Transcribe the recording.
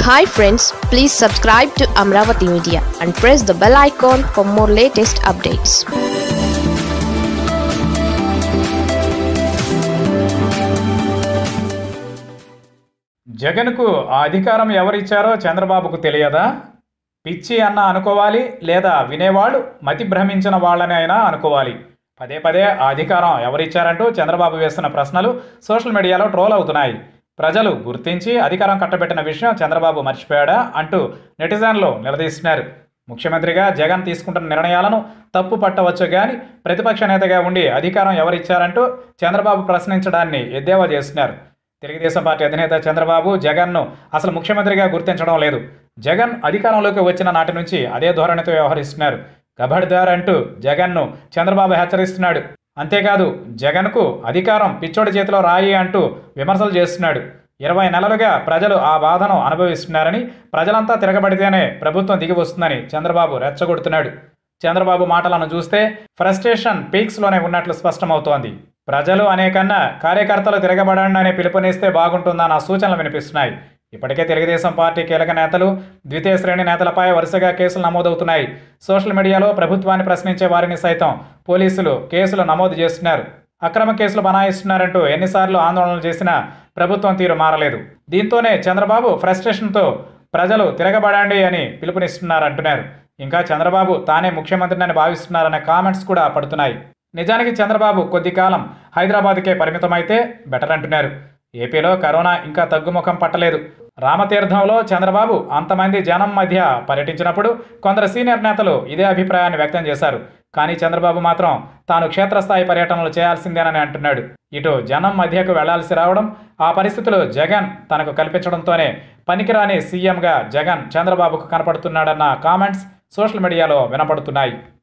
Hi friends, please subscribe to Amravati Media and press the bell icon for more latest updates. జగన్కు ఆ అధికారం ఎవరిచ్చారో చంద్రబాబుకు తెలియదా? పిచ్చి అన్న అనుకోవాలి, లేదా వినేవాళ్ళు మతి భ్రమించిన వాళ్ళని అయినా అనుకోవాలి. పదే పదే ఆ అధికారం ఎవరిచ్చారంటూ చంద్రబాబు వేస్తున్న ప్రశ్నలు సోషల్ మీడియాలో ట్రోల్ అవుతున్నాయి. ప్రజలు గుర్తించి అధికారం కట్టబెట్టిన విషయం చంద్రబాబు మర్చిపోయాడా అంటూ నెటిజన్లు నిలదీస్తున్నారు. ముఖ్యమంత్రిగా జగన్ తీసుకుంటున్న నిర్ణయాలను తప్పు పట్టవచ్చు కానీ ప్రతిపక్ష నేతగా ఉండి అధికారం ఎవరిచ్చారంటూ చంద్రబాబు ప్రశ్నించడాన్ని ఎద్దేవా చేస్తున్నారు. తెలుగుదేశం పార్టీ అధినేత చంద్రబాబు జగన్ను అసలు ముఖ్యమంత్రిగా గుర్తించడం లేదు. జగన్ అధికారంలోకి వచ్చిన నాటి నుంచి అదే ధోరణితో వ్యవహరిస్తున్నారు. కబడ్దార్ అంటూ జగన్ను చంద్రబాబు హెచ్చరిస్తున్నాడు. అంతేకాదు జగన్కు అధికారం పిచ్చోడి చేతిలో రాయి అంటూ విమర్శలు చేస్తున్నాడు. 20 నెలలుగా ప్రజలు ఆ బాధను అనుభవిస్తున్నారని, ప్రజలంతా తిరగబడితేనే ప్రభుత్వం దిగి వస్తుందని చంద్రబాబు రెచ్చగొడుతున్నాడు. చంద్రబాబు మాటలను చూస్తే ఫ్రస్ట్రేషన్ పీక్స్లోనే ఉన్నట్లు స్పష్టమవుతోంది. ప్రజలు అనే కన్నా కార్యకర్తలు తిరగబడండి అనే పిలుపునిస్తే బాగుంటుందన్న సూచనలు వినిపిస్తున్నాయి. ఇప్పటికే తెలుగుదేశం పార్టీ కీలక నేతలు, ద్వితీయ శ్రేణి నేతలపై వరుసగా కేసులు నమోదవుతున్నాయి. సోషల్ మీడియాలో ప్రభుత్వాన్ని ప్రశ్నించే వారిని సైతం పోలీసులు కేసులు నమోదు చేస్తున్నారు. అక్రమ కేసులు బనాయిస్తున్నారంటూ ఎన్నిసార్లు ఆందోళనలు చేసినా ప్రభుత్వం తీరు మారలేదు. దీంతోనే చంద్రబాబు ఫ్రస్ట్రేషన్తో ప్రజలు తిరగబడండి అని పిలుపునిస్తున్నారంటున్నారు. ఇంకా చంద్రబాబు తానే ముఖ్యమంత్రిని భావిస్తున్నారనే కామెంట్స్ కూడా పడుతున్నాయి. నిజానికి చంద్రబాబు కొద్ది కాలం హైదరాబాద్కే పరిమితమైతే బెటర్ అంటున్నారు. ఏపీలో కరోనా ఇంకా తగ్గుముఖం పట్టలేదు. రామతీర్థంలో చంద్రబాబు అంతమంది జనం మధ్య పర్యటించినప్పుడు కొందరు సీనియర్ నేతలు ఇదే అభిప్రాయాన్ని వ్యక్తం చేశారు. కానీ చంద్రబాబు మాత్రం తాను క్షేత్రస్థాయి పర్యటనలు చేయాల్సిందేనని అంటున్నాడు. ఇటు జనం మధ్యకు వెళ్లాల్సి రావడం, ఆ పరిస్థితులు జగన్ తనకు కల్పించడంతోనే పనికిరాని సీఎంగా జగన్ చంద్రబాబుకు కనపడుతున్నాడన్న కామెంట్స్ సోషల్ మీడియాలో వినపడుతున్నాయి.